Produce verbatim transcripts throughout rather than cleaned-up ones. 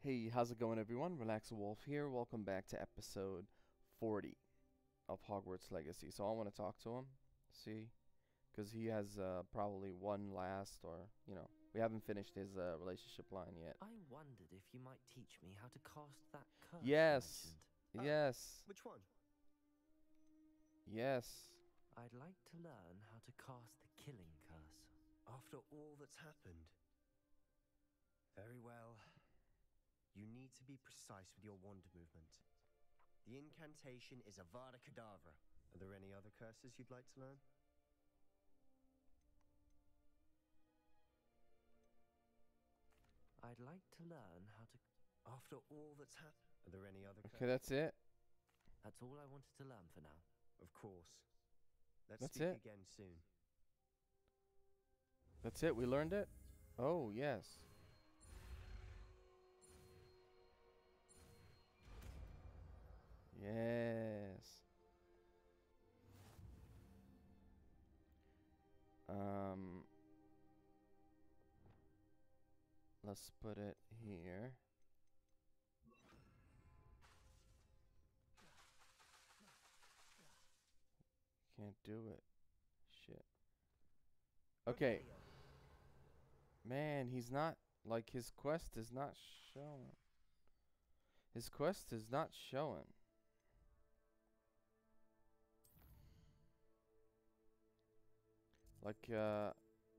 Hey, how's it going, everyone? RelaxinWolf here. Welcome back to episode forty of Hogwarts Legacy. So I want to talk to him, see, because he has uh, probably one last, or you know, we haven't finished his uh, relationship line yet. I wondered if you might teach me how to cast that curse. Yes, you mentioned. yes, Uh, which one? yes. I'd like to learn how to cast the killing curse. After all that's happened. Very well. You need to be precise with your wand movement. The incantation is Avada Kedavra. Are there any other curses you'd like to learn? I'd like to learn how to... After all that's happened. Are there any other curses? Okay, that's it. That's all I wanted to learn for now. Of course. Let's That's speak it? again soon. That's it. We learned it. Oh yes. Yes. Um, let's put it here. Can't do it. Shit. Okay. Man, he's not, like, his quest is not showing. His quest is not showing. Like, uh...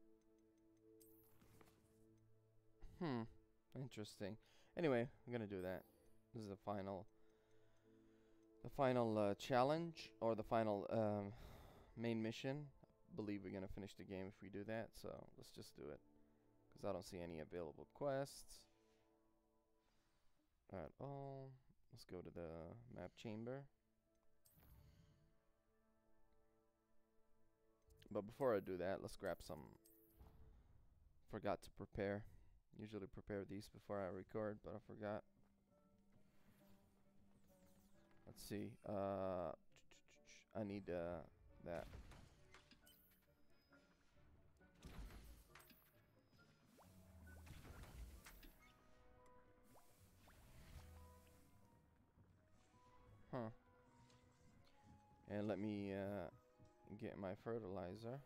Hmm. Interesting. Anyway, I'm gonna do that. This is the final... The final uh, challenge, or the final um, main mission. I believe we're gonna finish the game if we do that, so let's just do it. Because I don't see any available quests at all. Let's go to the map chamber. But before I do that, let's grab some. Forgot to prepare. Usually prepare these before I record, but I forgot. Let's see. Uh, I need uh, that. Huh. And let me uh, get my fertilizer.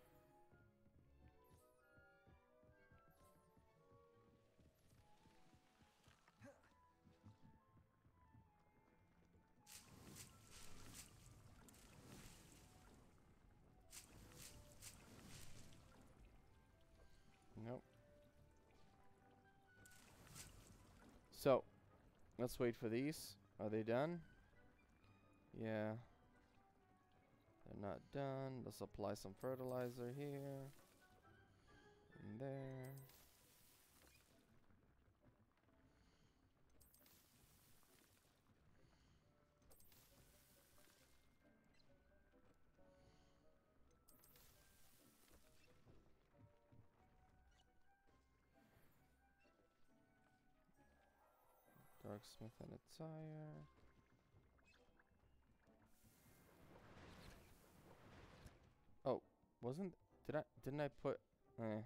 Nope. So, let's wait for these. Are they done? Yeah. They're not done. Let's apply some fertilizer here. And there. Darksmith and a tire. Oh, wasn't did I didn't I put eh.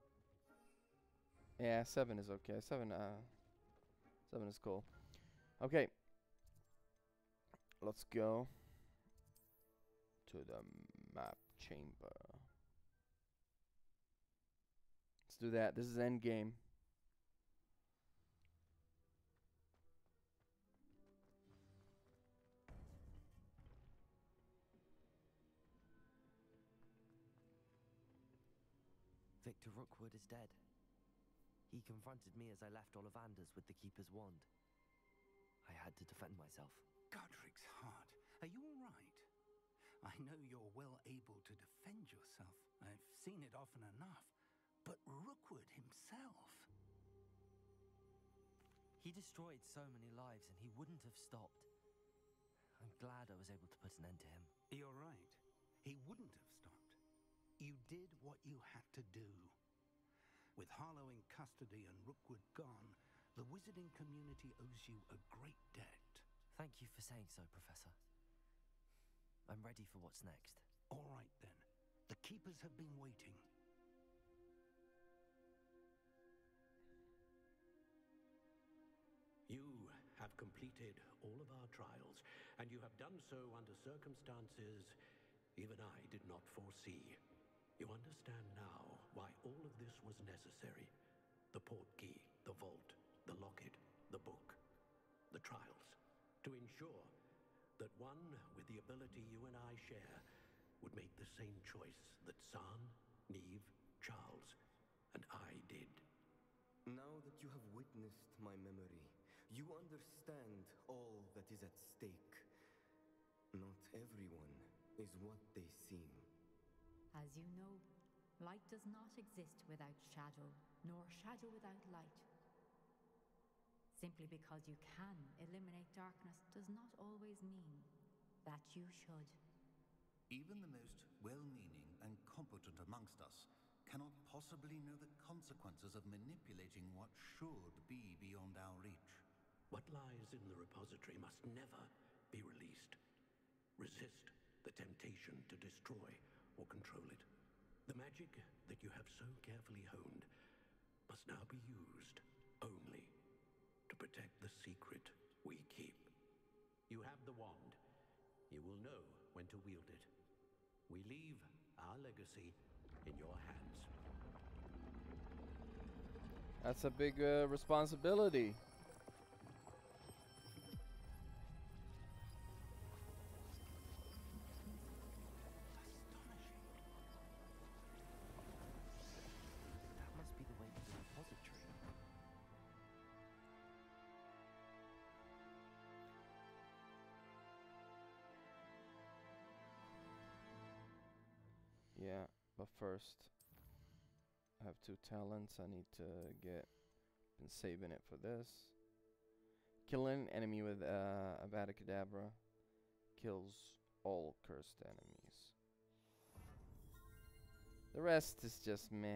Yeah, seven is okay. Seven uh seven is cool. Okay. Let's go to the map chamber. Let's do that. This is end game. Victor Rookwood is dead. He confronted me as I left Ollivanders with the Keeper's wand. I had to defend myself. Godric's heart, are you all right? I know you're well able to defend yourself. I've seen it often enough. But Rookwood himself... He destroyed so many lives and he wouldn't have stopped. I'm glad I was able to put an end to him. You're right. He wouldn't have stopped. You did what you had to do. With Harlow in custody and Rookwood gone, the wizarding community owes you a great debt. Thank you for saying so, Professor. I'm ready for what's next. All right, then. The Keepers have been waiting. completed all of our trials, and you have done so under circumstances even I did not foresee. You understand now why all of this was necessary. The portkey, the vault, the locket, the book, the trials. To ensure that one with the ability you and I share would make the same choice that San, Neve, Charles, and I did. Now that you have witnessed my memory, you understand all that is at stake. Not everyone is what they seem. As you know, light does not exist without shadow, nor shadow without light. Simply because you can eliminate darkness does not always mean that you should. Even the most well-meaning and competent amongst us cannot possibly know the consequences of manipulating what should be beyond our reach. What lies in the repository must never be released. Resist the temptation to destroy or control it. The magic that you have so carefully honed must now be used only to protect the secret we keep. You have the wand. You will know when to wield it. We leave our legacy in your hands. That's a big uh, responsibility. That must be the way to the repository. Yeah, but first I have two talents I need to get. Been saving it for this. Killing an enemy with uh, Avada Kedavra kills all cursed enemies. The rest is just meh,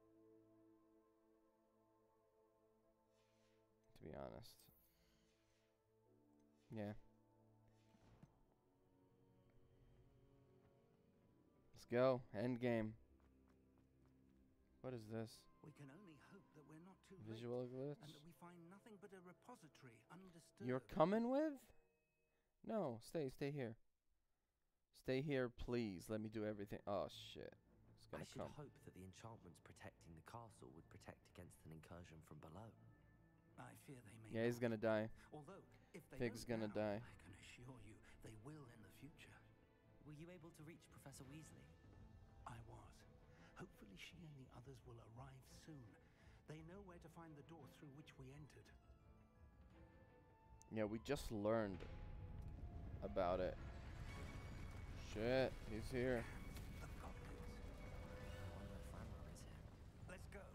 to be honest. Yeah. Let's go. End game. What is this? We can only hope that we're not too Visual late, glitch? and that we find nothing but a repository undisturbed. You're coming with? No, stay, stay here. Stay here, please. Let me do everything. Oh, shit. It's I gonna should come. hope that the enchantments protecting the castle would protect against an incursion from below. I fear they may Yeah, he's not. gonna die. Although, if they Pig's don't gonna now, die. I can assure you they will in the future. Were you able to reach Professor Weasley? I was. Hopefully she and the others will arrive soon. They know where to find the door through which we entered. Yeah, we just learned about it. Shit, he's here. The goblins. I wonder if Ranrok is here. Let's go.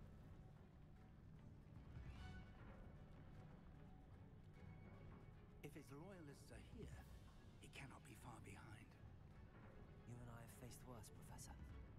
If his loyalists are here, he cannot be far behind. You and I have faced worse, Professor.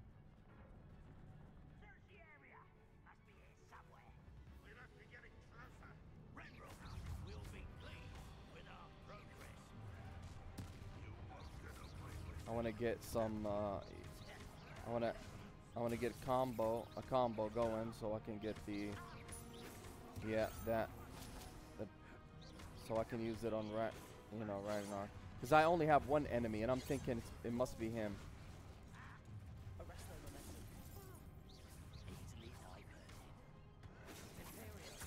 Search the area. Must be here somewhere. We must be getting closer. Ranrok will be pleased with our progress. You won't get away with I wanna get some uh I wanna I wanna get combo a combo going so I can get the yeah, that the so I can use it on Ra you know, Ranrok. Cause I only have one enemy and I'm thinking it's, it must be him. Arrest their momentum. Easily diverted. Imperial.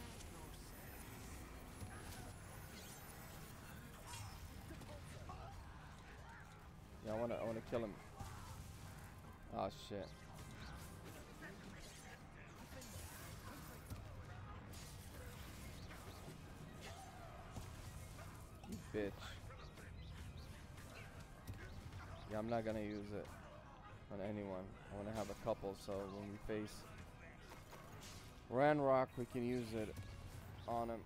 Yeah, I wanna I wanna kill him. Oh shit. You bitch. Yeah, I'm not gonna use it on anyone. I wanna have a couple so when we face Ranrok we can use it on him.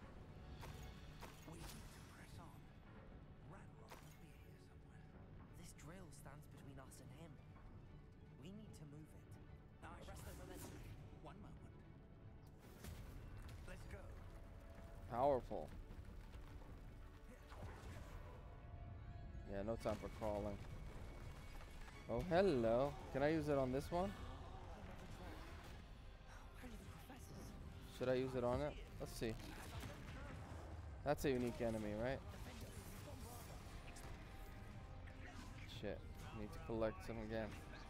We need to press on. Ranrok must be here somewhere. This drill stands between us and him. We need to move it. I shall Arrest their momentum. One moment. Let's go. Powerful. Yeah, no time for crawling. Oh, hello. Can I use it on this one? Where are the professors? Should I use it on it? Let's see. That's a unique enemy, right? Shit. Need to collect some again.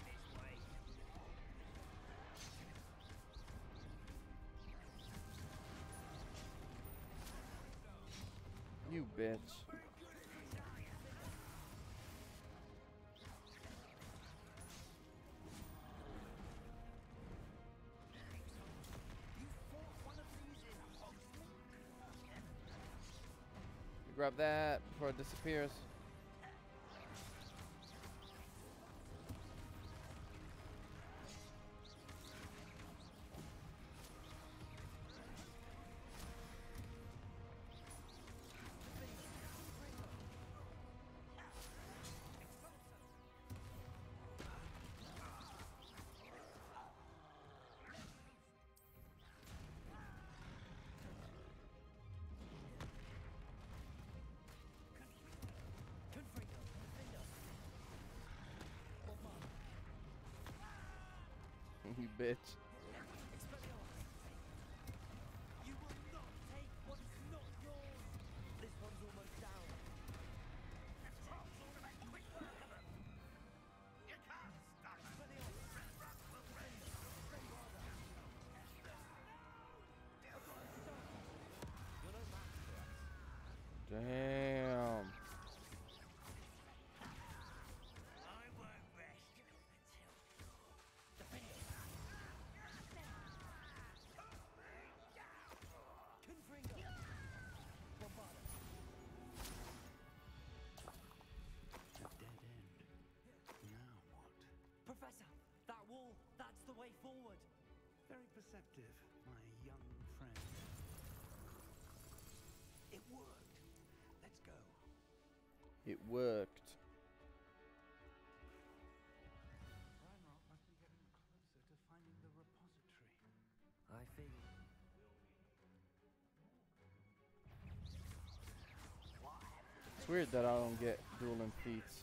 You bitch. Grab that before it disappears. You bitch. You will not take what's not yours. This one's almost down. You can't stop us. Ranrok will reign. You're no match for us. Damn. I won't rest until Professor, that wall, that's the way forward. Very perceptive, my young friend. It worked. Let's go. It worked. Ranrok must be getting closer to finding the repository. I figured. It's weird that I don't get dueling feats.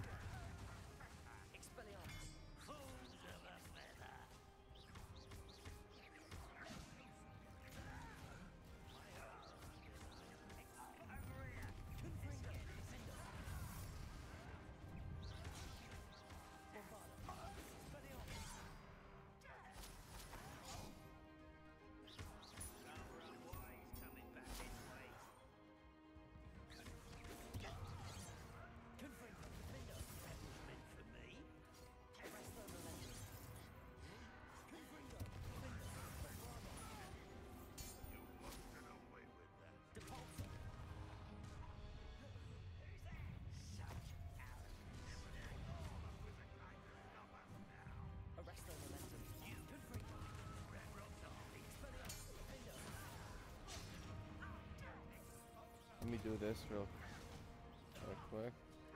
Let me do this real, real quick.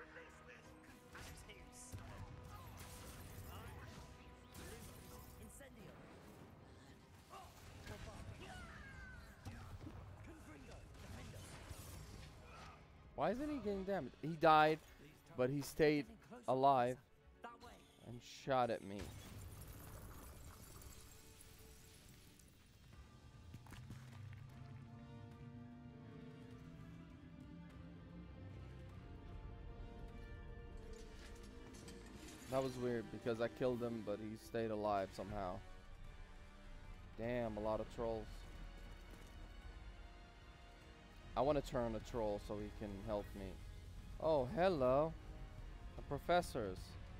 Why isn't he getting damaged? He died, but he stayed alive and shot at me. That was weird because I killed him, but he stayed alive somehow. Damn, a lot of trolls. I want to turn a troll so he can help me. Oh, hello. The professors.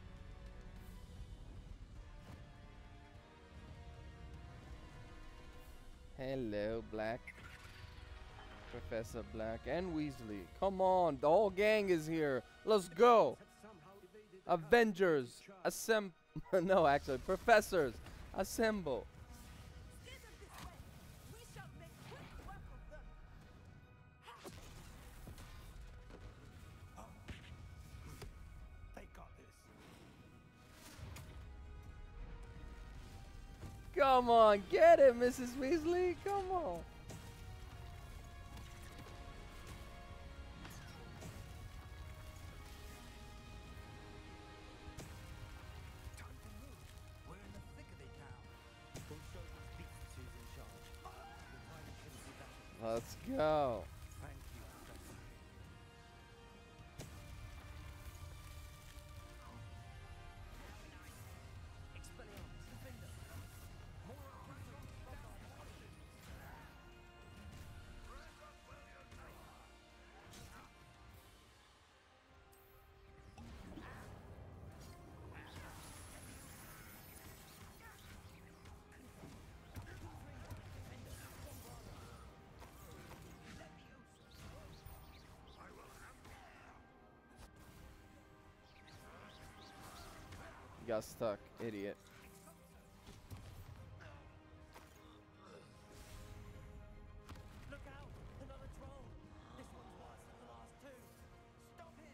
Hello, Black. Professor Black and Weasley. Come on, the whole gang is here. Let's go. Avengers, assemble. No, actually, professors, assemble. They got this. Come on, get it, Missus Weasley. Come on. Let's go. Thank got stuck, idiot. Look out! Another troll! This one's worse than the last two! Stop him!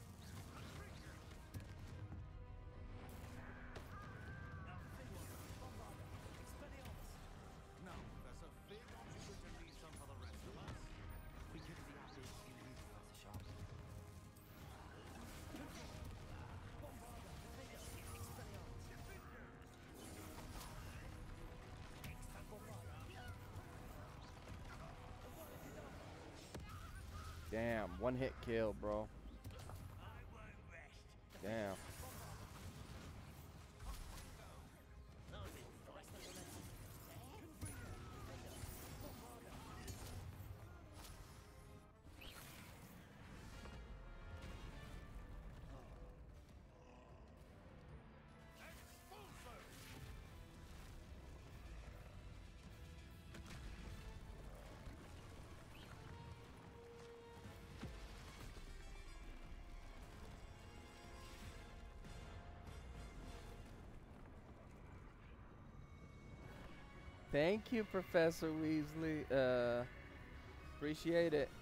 Now, Professor, fear not, you're going to leave some for the rest of us. We couldn't be out here if you knew Professor Sharp. Damn, one hit kill, bro. Damn. Thank you, Professor Weasley. Uh, appreciate it.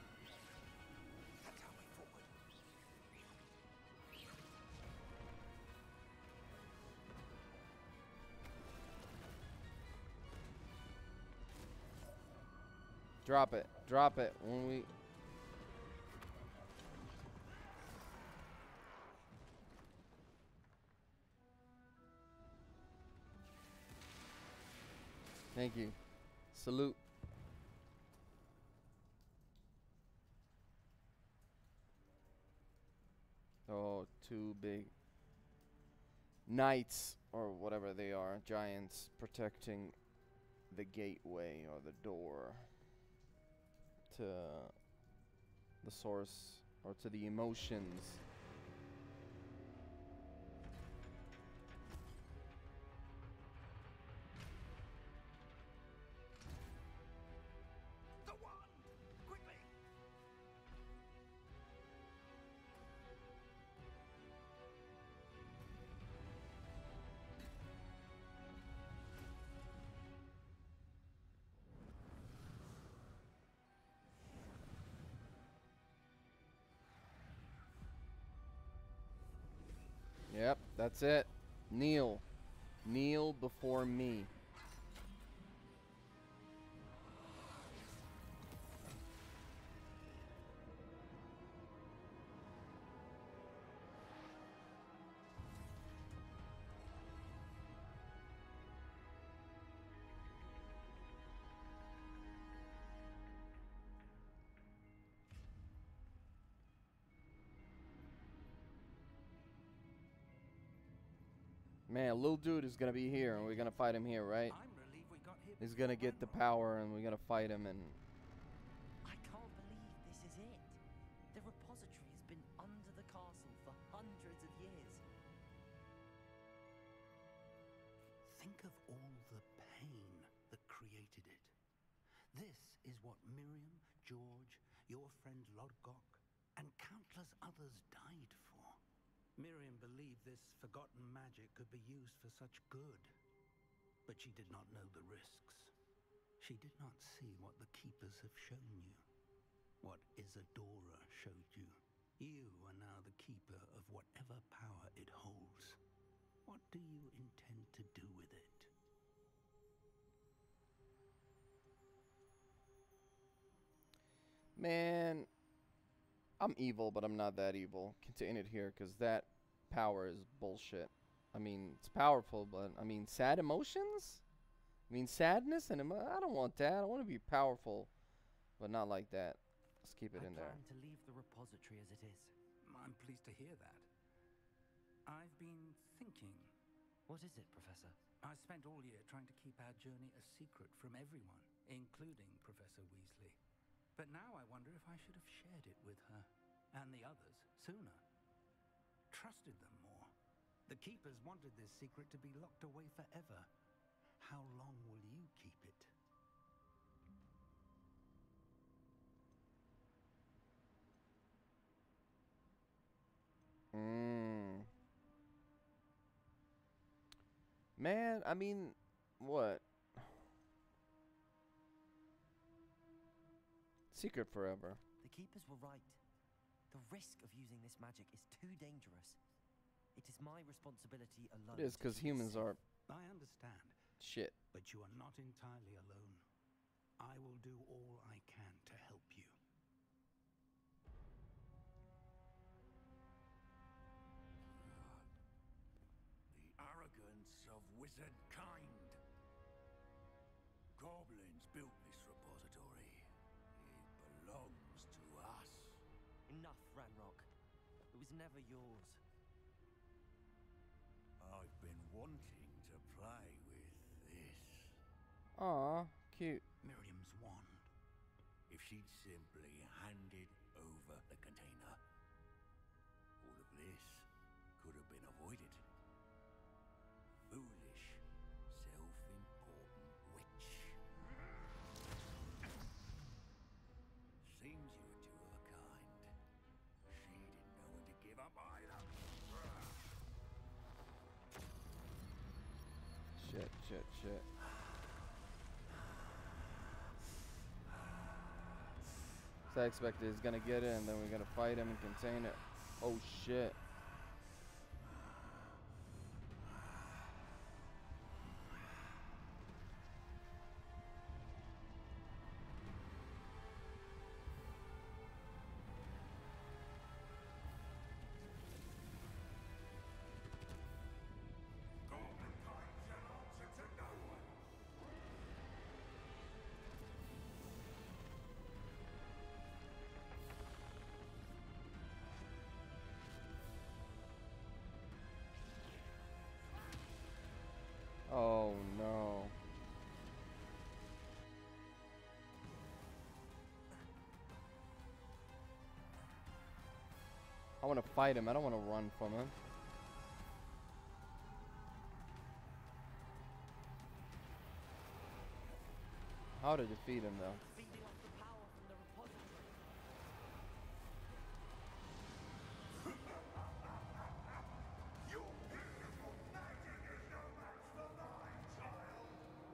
Drop it. Drop it when we... Thank you. Salute. Oh, two big knights, or whatever they are, giants, protecting the gateway or the door to the source, or to the emotions. The one! Quickly! Yep, that's it. Kneel. Kneel before me. Man, little dude is gonna be here, and we're gonna fight him here, right? I'm relieved we got here. He's gonna get the power, and we're gonna fight him, and I can't believe this is it. The repository has been under the castle for hundreds of years. Think of all the pain that created it. This is what Miriam, George, your friend Lodgok, and countless others died for. Miriam believed this forgotten magic could be used for such good, but she did not know the risks. She did not see what the Keepers have shown you, what Isadora showed you. You are now the keeper of whatever power it holds. What do you intend to do with it? man, I'm evil, but I'm not that evil. Contain it here, because that power is bullshit. I mean, it's powerful, but I mean, sad emotions? I mean, sadness and emo I don't want that. I want to be powerful, but not like that. Let's keep it I in there. plan to leave the repository as it is. I'm pleased to hear that. I've been thinking. What is it, Professor? I spent all year trying to keep our journey a secret from everyone, including Professor Weasley. But now I wonder if I should have shared it with her and the others sooner. Trusted them more. The Keepers wanted this secret to be locked away forever. How long will you keep it? Mm. Man, I mean, what? Secret forever. The keepers were right. The risk of using this magic is too dangerous. It is my responsibility alone. It is, because humans are I understand, shit. but you are not entirely alone. I will do all I can to help you. The arrogance of wizard kind. Goblins built this repository. It belongs to us. Enough, Ranrok. It was never yours. I've been wanting to play with this. Aw, cute. Miriam's wand. If she'd simply handed over the container, all of this could have been avoided. Foolish, self-important witch. Seems you were two of a kind. She didn't know when to give up either. Shit, shit, shit. So I expected he's gonna get it and then we're gonna fight him and contain it. Oh shit. Goblin kind's an answer to no one. Oh no. I want to fight him. I don't want to run from him. How to defeat him though? Feeding off the power from the repository. Your beautiful magic is no match for mine, child.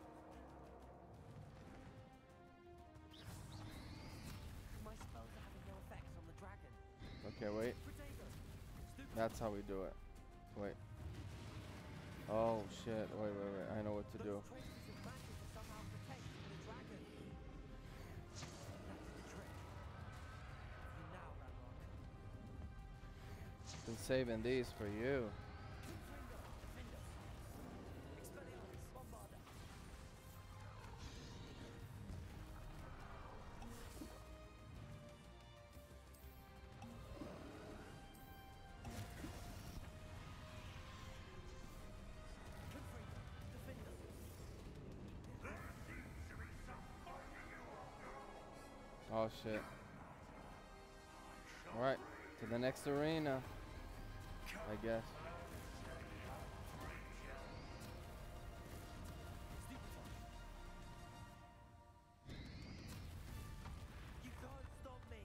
My spells are having no effects on the dragon. Okay, wait. Potato. Stupid. That's how we do it. Wait. Oh shit. Wait, wait, wait. I know what to do. Those traces of magic are somehow protecting the dragon. That's the trick. You now, Ranrok. Been saving these for you. Confringo, Defender. Expelliarmus, Bombarda. Confringo, Defender. There seems to be some finding you after all. Oh shit. Alright. To the next arena. I guess. You can't stop me.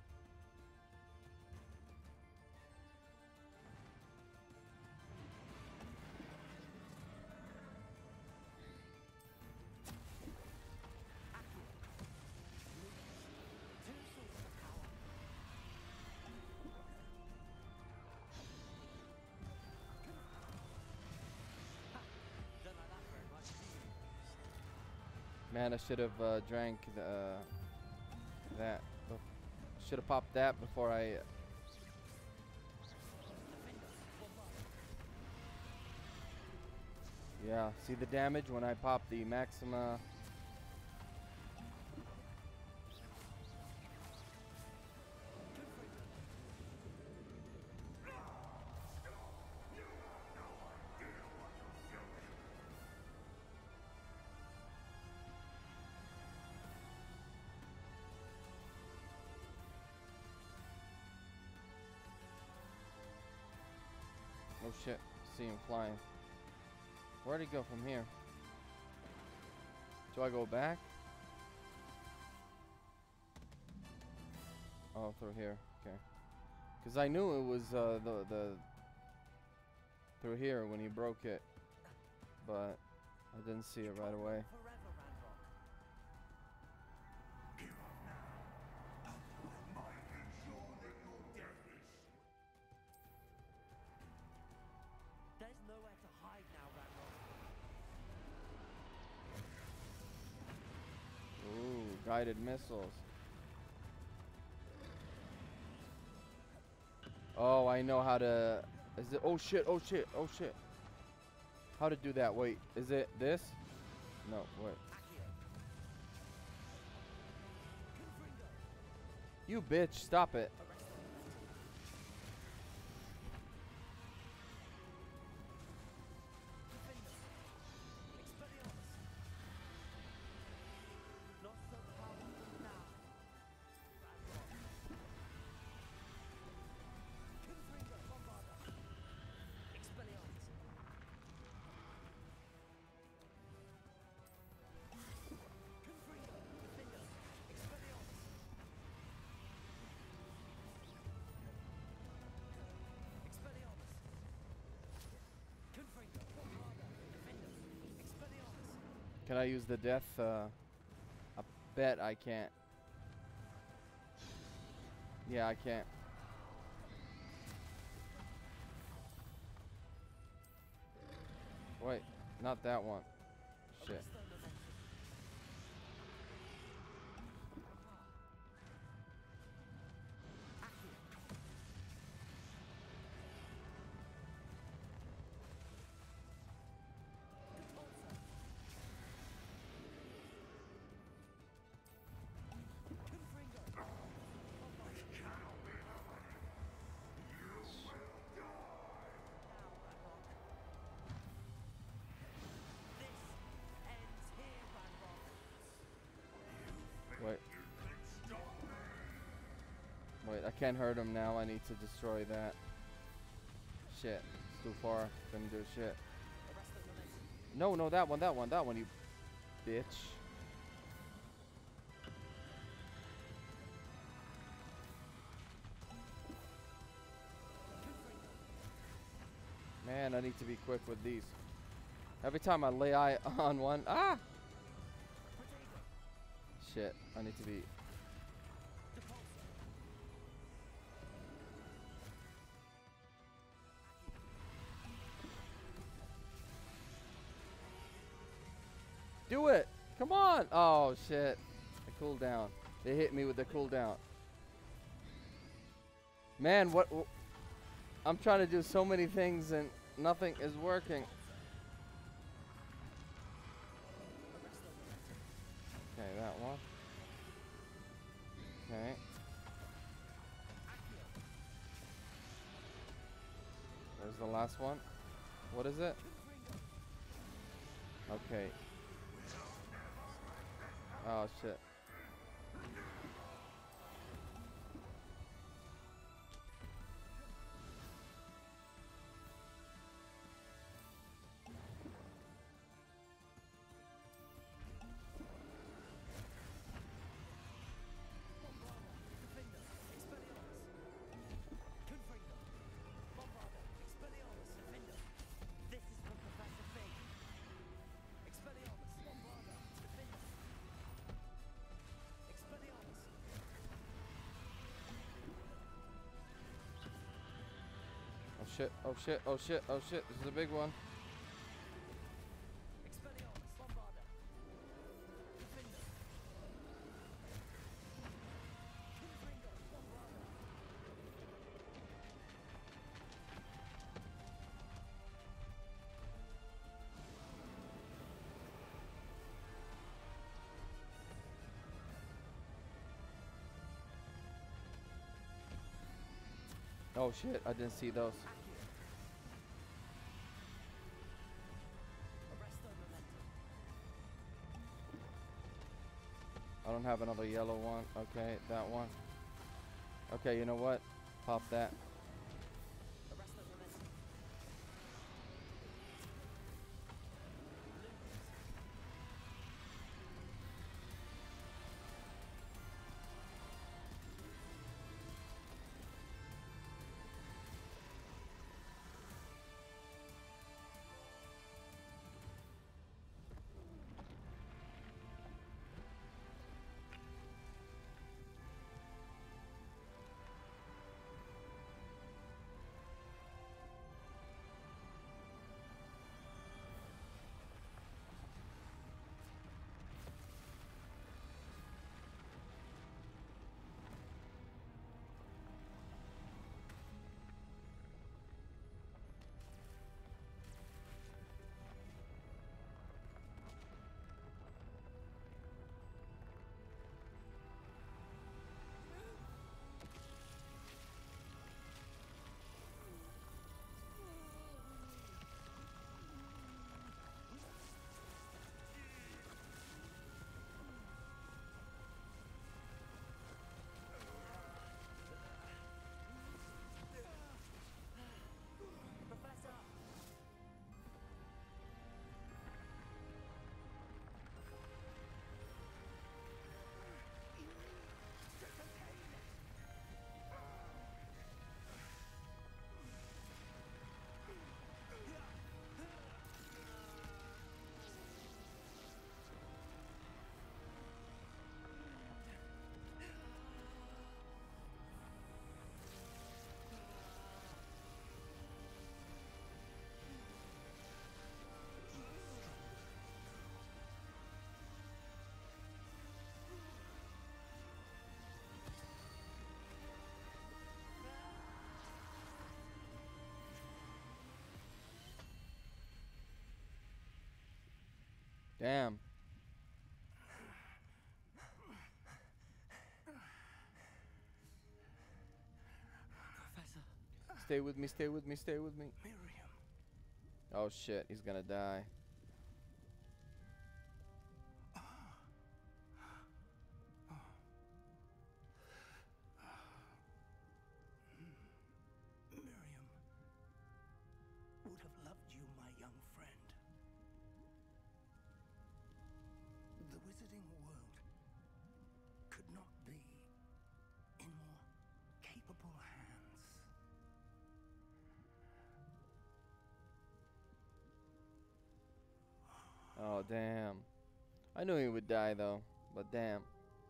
Accurate. Two sources of power. Ha! Don't like that very much, do you? Man, I should have uh, drank the, uh, that. Should have popped that before I. Uh, yeah, see the damage when I pop the Maxima. Oh shit, see him flying. Where'd he go from here? Do I go back? Oh, through here. Okay. Because I knew it was uh, the the through here when he broke it. but I didn't see it right away. Forever, Ranrok. Give up now. Might ensure that your death is There's nowhere to hide now, Ranrok. Ooh, guided missiles. Oh, I know how to. Is it? Oh shit! Oh shit! Oh shit! How to do that? Wait, is it this? No, wait. You bitch! Stop it! Not so powerful now. Confringo, Bombarda. Expelliarmus. Confringo, Defender. Expelliarmus. Expelliarmus. Confringo, Bombarda. Defender. Expelliarmus. Can I use the death? Uh, I bet I can't. Yeah, I can't. Wait, not that one. Shit. Wait. Wait, I can't hurt him now. I need to destroy that. Shit. It's too far. Couldn't do shit. No, no, that one, that one, that one, you bitch. Man, I need to be quick with these. Every time I lay eye on one, ah! Shit, I need to be. Do it! Come on! Oh shit. The cooldown. They hit me with the cooldown. Man, what? wh I'm trying to do so many things and nothing is working. Okay, that one. Okay. Where's the last one? What is it? Okay. Oh shit. Shit, oh shit, oh shit, oh shit, this is a big one. Oh shit, I didn't see those. I don't have another yellow one. Okay, that one. Okay, you know what? Pop that. Damn. Professor. Stay with me, stay with me, stay with me. Miriam. Oh shit, he's gonna die. Miriam would have loved you, my young friend. The wizarding world could not be in more capable hands. Oh damn. I knew he would die though, but damn.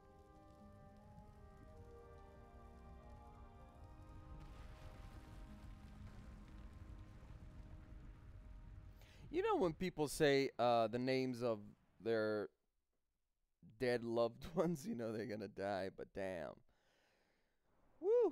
You know when people say uh, the names of their dead loved ones, you know they're gonna die, but damn. Woo!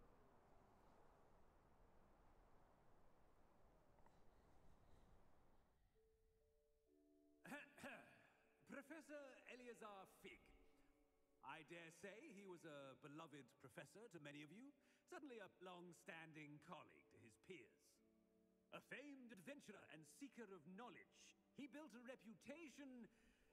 Professor Eleazar Fig. I dare say he was a beloved professor to many of you, certainly a long-standing colleague to his peers. A famed adventurer and seeker of knowledge, he built a reputation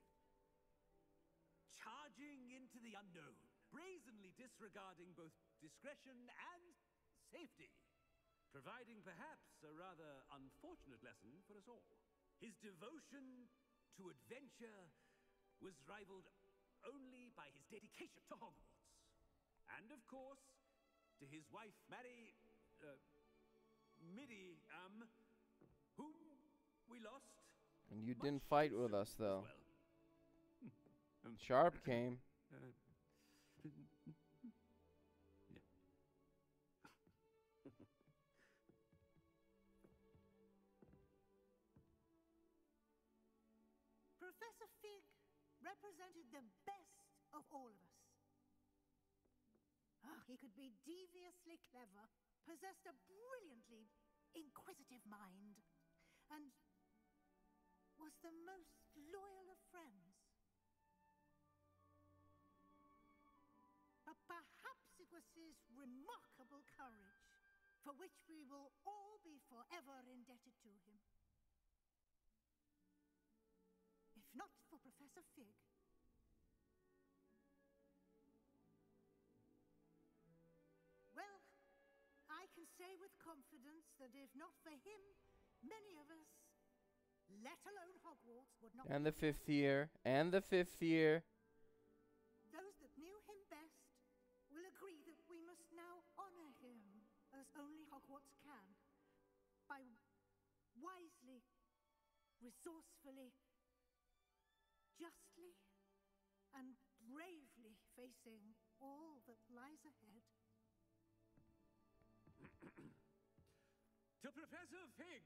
charging into the unknown, brazenly disregarding both discretion and safety, providing perhaps a rather unfortunate lesson for us all. His devotion to adventure was rivaled only by his dedication to Hogwarts. And of course, to his wife, Mary, uh, Midi, um, whom we lost. And you didn't fight with us though. Well. um, Sharp came. Uh, Professor Fig represented the best of all of us. Oh, he could be deviously clever, possessed a brilliantly inquisitive mind, and was the most loyal of friends. But perhaps it was his remarkable courage, for which we will all be forever indebted to him. If not for Professor Fig, well, I can say with confidence that if not for him, many of us, let alone Hogwarts, would not. And the fifth year. And the fifth year. Those that knew him best will agree that we must now honor him as only Hogwarts can, by wisely, resourcefully, justly, and bravely facing all that lies ahead. To Professor Fig!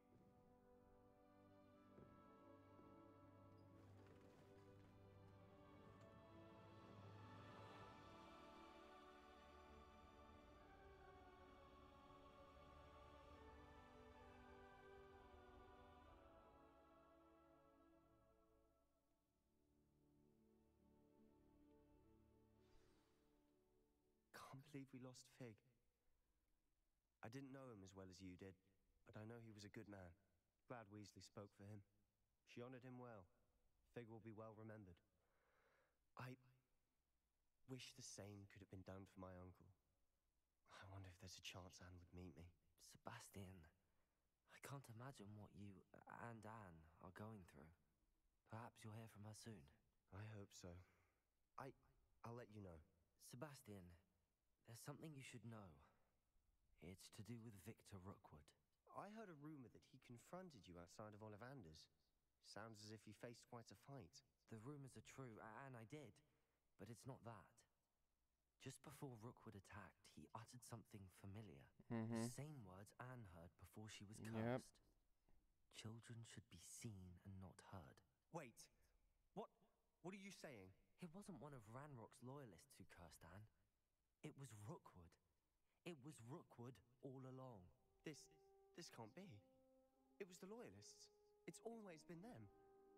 Can't believe we lost Fig. I didn't know him as well as you did, but I know he was a good man. Glad Weasley spoke for him. She honored him well. Fig will be well remembered. I wish the same could have been done for my uncle. I wonder if there's a chance Anne would meet me. Sebastian, I can't imagine what you and Anne are going through. Perhaps you'll hear from her soon. I hope so. I... I'll let you know. Sebastian, there's something you should know. It's to do with Victor Rookwood. I heard a rumor that he confronted you outside of Ollivander's. Sounds as if you faced quite a fight. The rumors are true, and I did, but it's not that. Just before Rookwood attacked, he uttered something familiar. Mm-hmm. The same words Anne heard before she was cursed. Yep. Children should be seen and not heard. Wait. What... what are you saying? It wasn't one of Ranrock's loyalists who cursed Anne. It was Rookwood. It was Rookwood all along. This... this can't be. It was the Loyalists. It's always been them.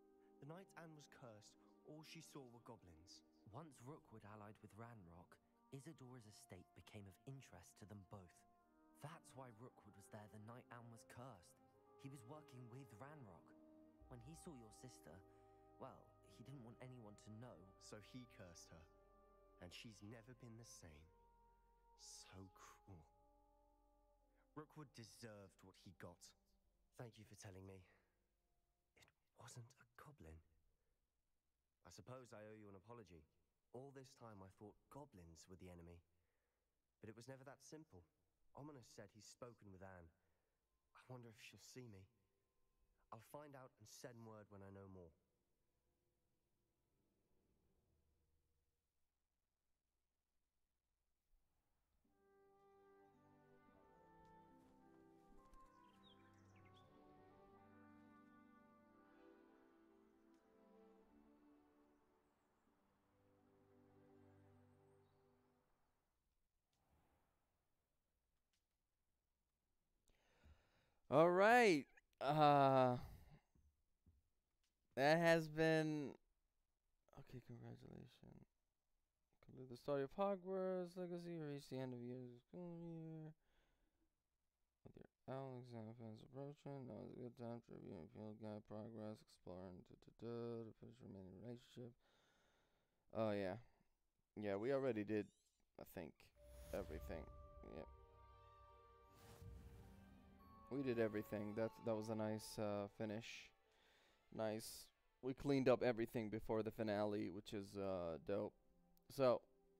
The night Anne was cursed, all she saw were goblins. Once Rookwood allied with Ranrok, Isadora's estate became of interest to them both. That's why Rookwood was there the night Anne was cursed. He was working with Ranrok. When he saw your sister, well, he didn't want anyone to know. So he cursed her. And she's never been the same. So cruel. Rookwood deserved what he got. Thank you for telling me. It wasn't a goblin. I suppose I owe you an apology. All this time I thought goblins were the enemy. But it was never that simple. Ominous said he's spoken with Anne. I wonder if she'll see me. I'll find out and send word when I know more. All right. Uh, that has been okay. Congratulations. Conclude the story of Hogwarts Legacy. Reach the end of your school year. With your Alexander fans approaching, now is a good time to review and field guide progress, exploring da, da, da, the finish remaining relationship. Oh yeah, yeah. We already did, I think, everything. Yep. We did everything. That that was a nice uh, finish. Nice. We cleaned up everything before the finale, which is uh, dope. So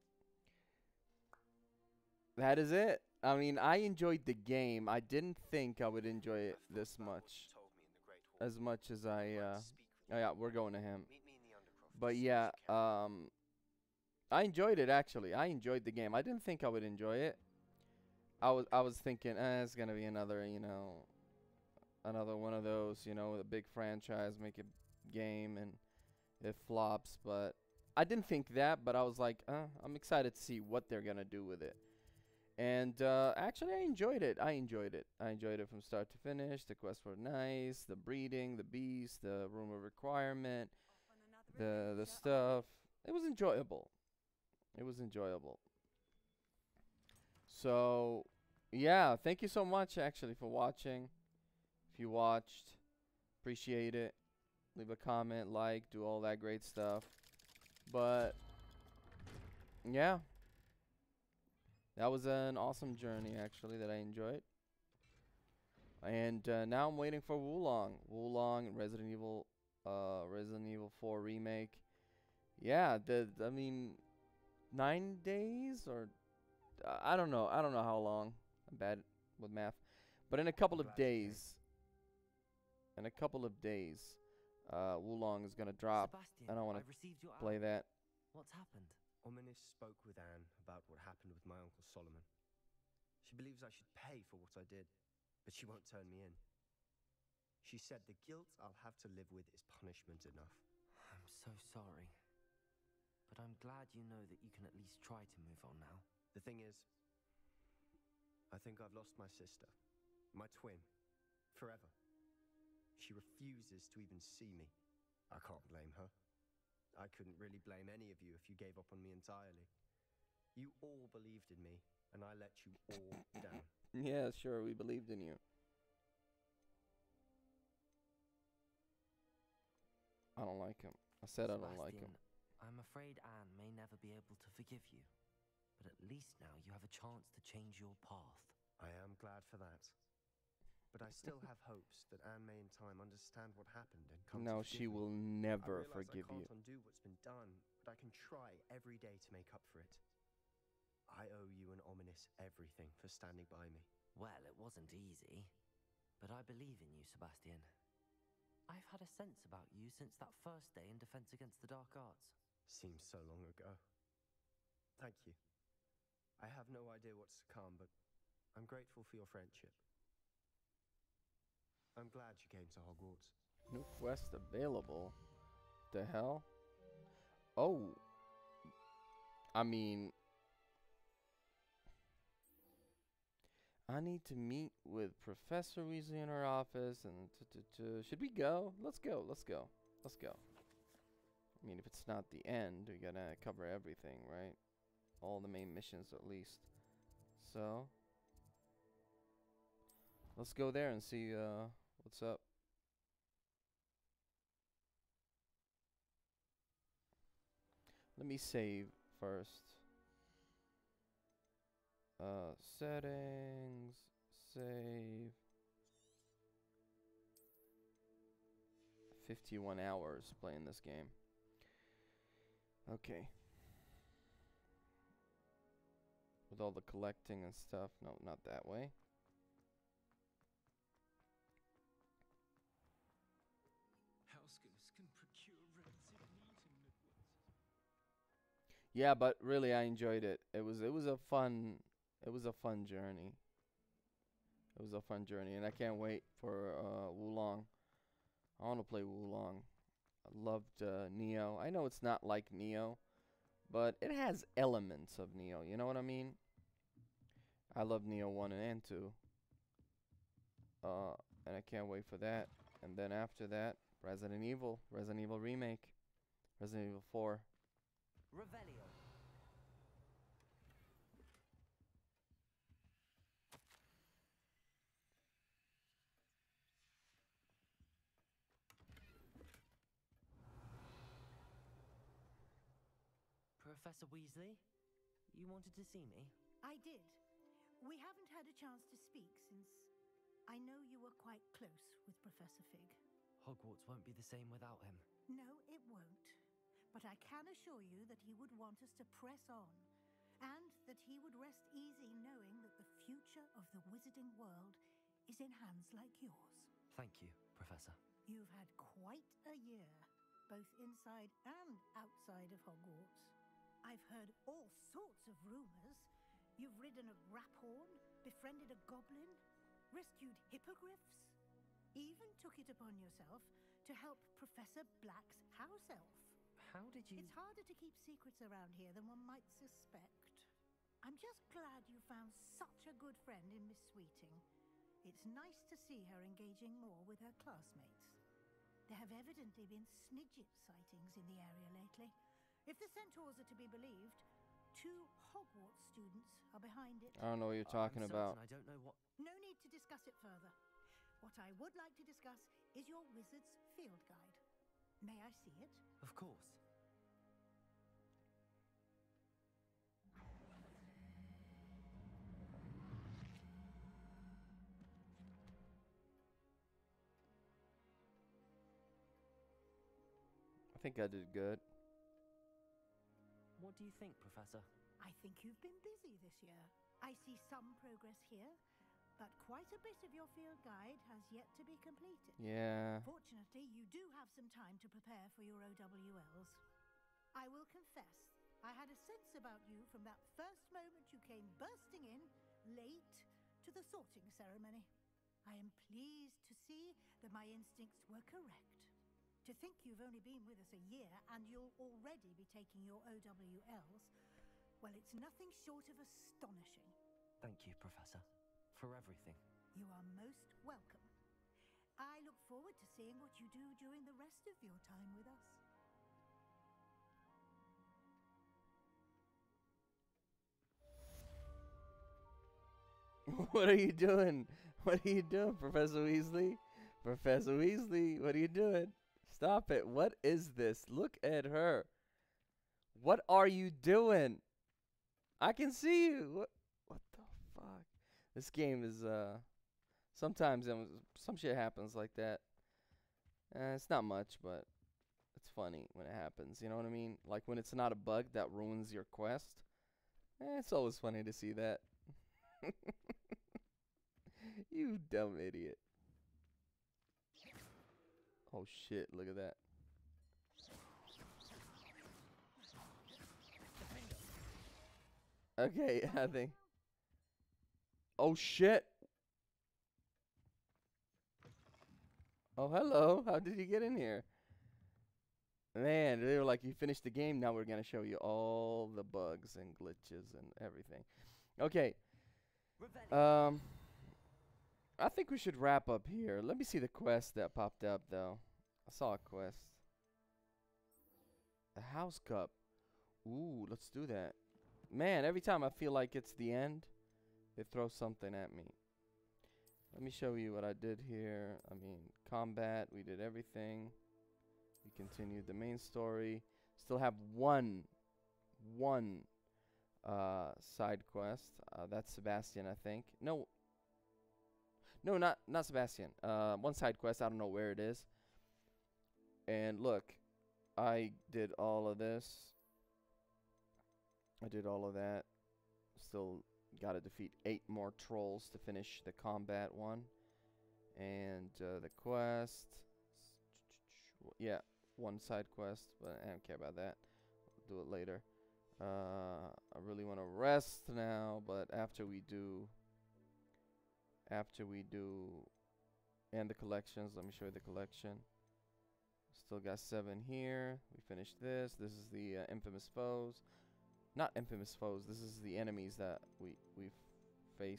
that is it. I mean, I enjoyed the game. I didn't think I would enjoy it this much, as much as I. Uh, oh yeah, we're going to him. But yeah, um, I enjoyed it actually. I enjoyed the game. I didn't think I would enjoy it. I was I was thinking, eh, it's gonna be another, you know, another one of those, you know, with a big franchise, make a game and it flops. But I didn't think that. But I was like, uh, I'm excited to see what they're gonna do with it. And uh, actually, I enjoyed it. I enjoyed it. I enjoyed it from start to finish. The quests were nice. The breeding, the beast, the room of requirement, the the stuff. It was enjoyable. It was enjoyable. So, yeah, thank you so much actually for watching. If you watched, appreciate it. Leave a comment, like, do all that great stuff. But yeah, that was an awesome journey actually that I enjoyed. And uh, now I'm waiting for Wulong. Wulong, Resident Evil, uh, Resident Evil four remake. Yeah, the I mean, nine days or uh, I don't know. I don't know how long. I'm bad with math, but in a couple of days, in a couple of days, uh, Wulong is gonna drop, Sebastian, and I want I've to received your play album. that. What's happened? Ominous spoke with Anne about what happened with my Uncle Solomon. She believes I should pay for what I did, but she won't turn me in. She said the guilt I'll have to live with is punishment enough. I'm so sorry. But I'm glad you know that you can at least try to move on now. The thing is, I think I've lost my sister, my twin, forever. She refuses to even see me. I can't blame her. I couldn't really blame any of you if you gave up on me entirely. You all believed in me, and I let you all down. Yeah, sure, we believed in you. I don't like him. I said I don't like him. Sebastian, I'm afraid Anne may never be able to forgive you. But at least now you have a chance to change your path. I am glad for that. But I still have hopes that Anne may in time understand what happened and come No, to she forgive me. will never I forgive I you. can't undo what's been done, but I can try every day to make up for it. I owe you and Ominous everything for standing by me. Well, it wasn't easy. But I believe in you, Sebastian. I've had a sense about you since that first day in Defense Against the Dark Arts. Seems so long ago. Thank you. I have no idea what's to come, but I'm grateful for your friendship. I'm glad you came to Hogwarts. New quest available. The hell? Oh. I mean, I need to meet with Professor Weasley in her office and t -t -t should we go? Let's go. Let's go. Let's go. I mean, if it's not the end, we gotta cover everything, right? All the main missions at least. So let's go there and see uh, what's up. Let me save first. Uh, settings, save. fifty-one hours playing this game. Okay. With all the collecting and stuff. No, not that way. Housegoose can procure rancid meat in Midwoods. Yeah, but really I enjoyed it. It was it was a fun it was a fun journey. It was a fun journey, and I can't wait for uh Wulong. I want to play Wulong. I loved uh, Neo. I know it's not like Neo, but it has elements of Neo. You know what I mean? I love Neo one and two. Uh, and I can't wait for that. And then after that, Resident Evil, Resident Evil Remake, Resident Evil four. Revelio. Professor Weasley, you wanted to see me? I did. We haven't had a chance to speak since I know you were quite close with Professor Fig. Hogwarts won't be the same without him. No, it won't. But I can assure you that he would want us to press on, and that he would rest easy knowing that the future of the wizarding world is in hands like yours. Thank you, Professor. You've had quite a year, both inside and outside of Hogwarts. I've heard all sorts of rumors. You've ridden a raphorn, befriended a goblin, rescued hippogriffs, even took it upon yourself to help Professor Black's house elf. How did you... It's harder to keep secrets around here than one might suspect. I'm just glad you found such a good friend in Miss Sweeting. It's nice to see her engaging more with her classmates. There have evidently been Snidget sightings in the area lately. If the centaurs are to be believed, two Hogwarts students are behind it. I don't know what you're talking I'm about. certain I don't know what... No need to discuss it further. What I would like to discuss is your wizard's field guide. May I see it? Of course. I think I did good. What do you think, Professor? I think you've been busy this year. I see some progress here, but quite a bit of your field guide has yet to be completed. Yeah. Fortunately, you do have some time to prepare for your O W Ls. I will confess, I had a sense about you from that first moment you came bursting in, late, to the sorting ceremony. I am pleased to see that my instincts were correct. To think you've only been with us a year and you'll already be taking your O W Ls, well, it's nothing short of astonishing. Thank you, Professor, for everything. You are most welcome. I look forward to seeing what you do during the rest of your time with us. What are you doing? What are you doing, Professor Weasley? Professor Weasley, what are you doing? Stop it. What is this? Look at her. What are you doing? I can see you. What, what the fuck? This game is, uh, sometimes um, some shit happens like that. Uh, it's not much, but it's funny when it happens. You know what I mean? Like when it's not a bug that ruins your quest. Eh, it's always funny to see that. You dumb idiot. Oh shit, look at that. Okay, I think. Oh shit. Oh hello, how did you get in here? Man, they were like, you finished the game, now we're gonna show you all the bugs and glitches and everything. Okay. Um I think we should wrap up here. Let me see the quest that popped up, though. I saw a quest. A house cup. Ooh, let's do that. Man, every time I feel like it's the end, it throws something at me. Let me show you what I did here. I mean, combat, we did everything. We continued the main story. Still have one, one uh, side quest. Uh, that's Sebastian, I think. No, no, not not Sebastian. Uh, one side quest. I don't know where it is. And look, I did all of this. I did all of that. Still got to defeat eight more trolls to finish the combat one. And uh, the quest. Yeah, one side quest, but I don't care about that. I'll do it later. Uh, I really want to rest now, but after we do, after we do, and the collections, let me show you the collection. Still got seven here. We finished this. This is the uh, infamous foes. Not infamous foes. This is the enemies that we we face.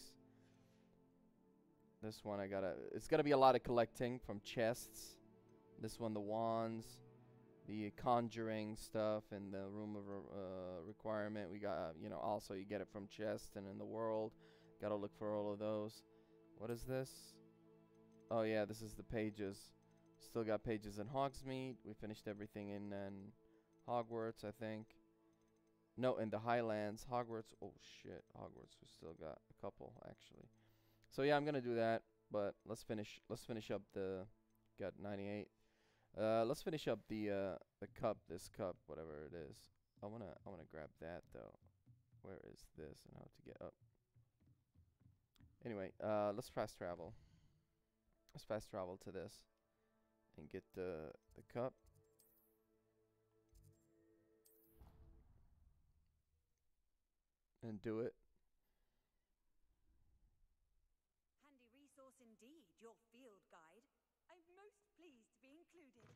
This one I gotta. It's gonna be a lot of collecting from chests. This one, the wands, the conjuring stuff, and the room of uh, requirement. We got, uh, you know, also you get it from chests and in the world. Gotta look for all of those. What is this? Oh yeah, this is the pages. Still got pages in Hogsmeade. We finished everything in, in Hogwarts, I think. No, in the Highlands. Hogwarts. Oh shit, Hogwarts. We still got a couple actually. So yeah, I'm gonna do that. But let's finish. Let's finish up the. Got ninety-eight. Uh, let's finish up the uh the cup. This cup, whatever it is. I wanna I wanna grab that though. Where is this and how to get up? Anyway, uh, let's fast travel. Let's fast travel to this and get the the cup. And do it. Handy resource indeed, your field guide. I'm most pleased to be included.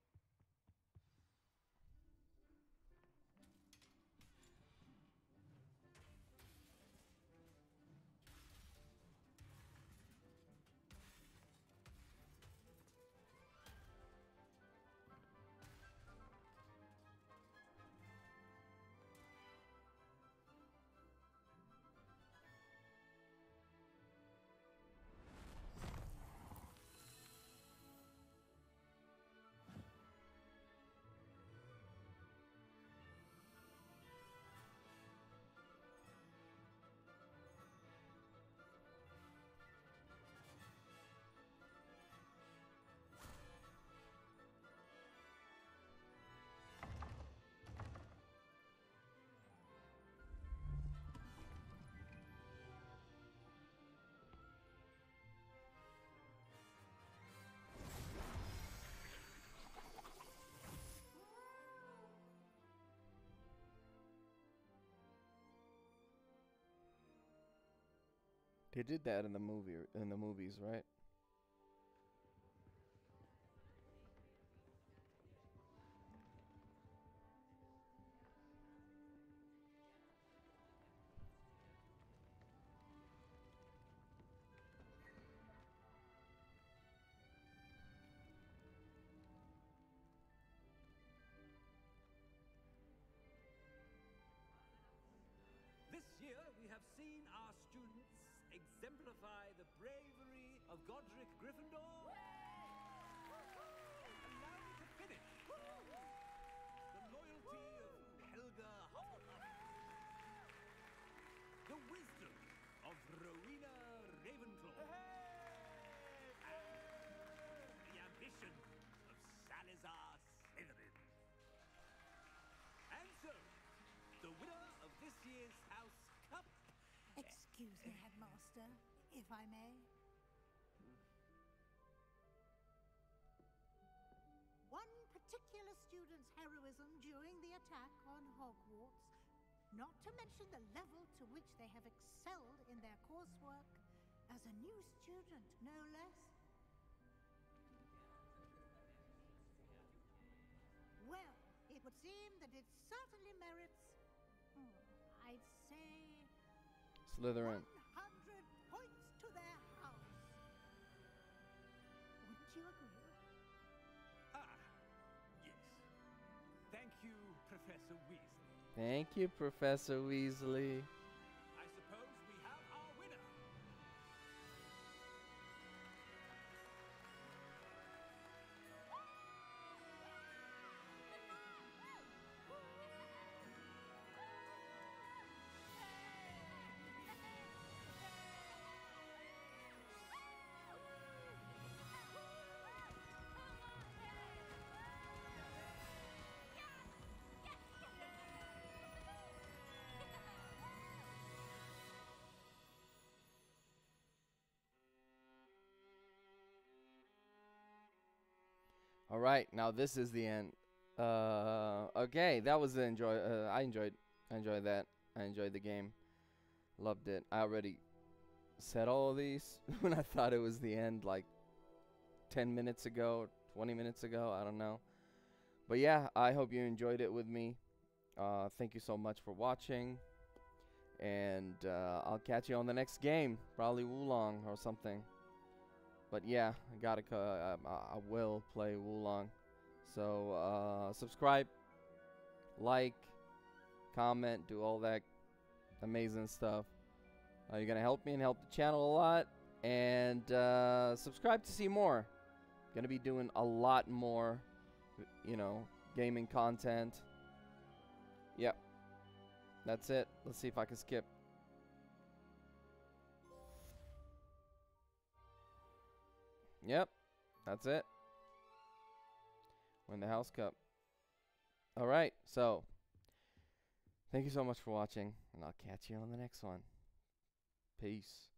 They did that in the movie, in the movies, right? This year, we have seen our students exemplify the bravery of Godric Gryffindor. And now to finish, the loyalty of Helga Hufflepuff, the wisdom of Rowena Ravenclaw, and the ambition of Salazar Slytherin. And so, the winner of this year's House Cup. Excuse me, Headmaster, if I may. One particular student's heroism during the attack on Hogwarts, not to mention the level to which they have excelled in their coursework as a new student, no less. Well, it would seem that it certainly merits, hmm, I'd say, Slytherin. one hundred points to their house. Wouldn't you agree? Ah, yes. Thank you Professor Weasley. Thank you, Professor Weasley. I suppose we have our winner. All right, now this is the end. Uh, okay, that was the enjoy. Uh, I enjoyed. I enjoyed that. I enjoyed the game. Loved it. I already said all of these when I thought it was the end, like ten minutes ago, twenty minutes ago. I don't know. But yeah, I hope you enjoyed it with me. Uh, thank you so much for watching. And uh, I'll catch you on the next game. Probably Wulong or something. But yeah, I gotta. Co I, I will play Wulong. So uh, subscribe, like, comment, do all that amazing stuff. Uh, you're gonna help me and help the channel a lot. And uh, subscribe to see more. Gonna be doing a lot more, you know, gaming content. Yep, that's it. Let's see if I can skip. Yep, that's it. Win the House Cup. Alright, so thank you so much for watching, and I'll catch you on the next one. Peace.